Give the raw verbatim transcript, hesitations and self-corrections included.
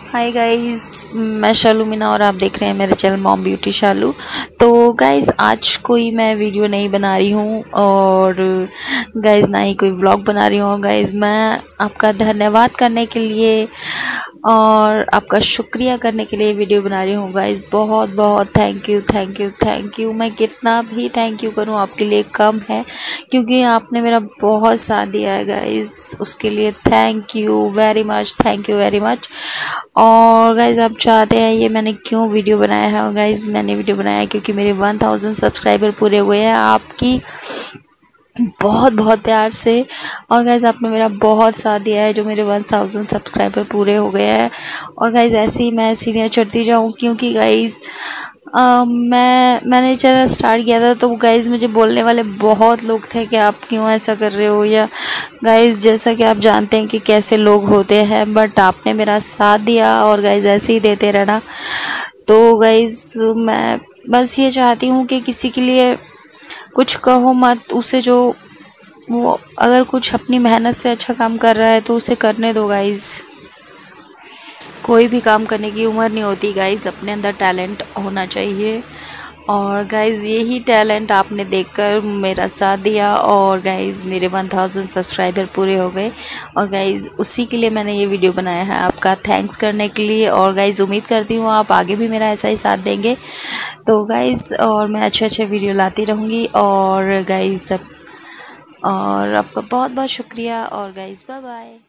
Hi guys, मैं शालू मीना और आप देख रहे हैं मेरे चैनल मॉम ब्यूटी शालू। तो गाइस आज कोई मैं वीडियो नहीं बना रही हूँ और गाइस ना ही कोई व्लॉग बना रही हूँ। गाइस मैं आपका धन्यवाद करने के लिए और आपका शुक्रिया करने के लिए वीडियो बना रही हूँ। गाइस बहुत बहुत thank you thank you thank you. मैं कितना भी थैंक यू करूँ आपके लिए कम है, क्योंकि आपने मेरा बहुत साथ दिया है गाइस। उसके लिए thank you very much, thank you very much. और गाइज़ आप चाहते हैं ये मैंने क्यों वीडियो बनाया है? और गाइज़ मैंने वीडियो बनाया है क्योंकि मेरे वन थाउजेंड सब्सक्राइबर पूरे हुए हैं आपकी बहुत बहुत प्यार से। और गाइज़ आपने मेरा बहुत साथ दिया है जो मेरे वन थाउजेंड सब्सक्राइबर पूरे हो गए हैं। और गाइज़ ऐसे ही मैं सीढ़ियाँ चढ़ती जाऊँ, क्योंकि गाइज़ Uh, मैं मैंने चैनल स्टार्ट किया था तो गाइज़ मुझे बोलने वाले बहुत लोग थे कि आप क्यों ऐसा कर रहे हो, या गाइज़ जैसा कि आप जानते हैं कि कैसे लोग होते हैं, बट आपने मेरा साथ दिया और गाइज़ ऐसे ही देते रहना। तो गाइज़ मैं बस ये चाहती हूँ कि किसी के लिए कुछ कहो मत, उसे जो वो अगर कुछ अपनी मेहनत से अच्छा काम कर रहा है तो उसे करने दो गाइज़। कोई भी काम करने की उम्र नहीं होती गाइज़, अपने अंदर टैलेंट होना चाहिए। और गाइज़ यही टैलेंट आपने देखकर मेरा साथ दिया और गाइज़ मेरे वन थाउजेंड सब्सक्राइबर पूरे हो गए। और गाइज़ उसी के लिए मैंने ये वीडियो बनाया है, आपका थैंक्स करने के लिए। और गाइज़ उम्मीद करती हूँ आप आगे भी मेरा ऐसा ही साथ देंगे। तो गाइज़ और मैं अच्छे अच्छे वीडियो लाती रहूँगी। और गाइज़ सब और आपका बहुत बहुत शुक्रिया। और गाइज़ बाय बाय।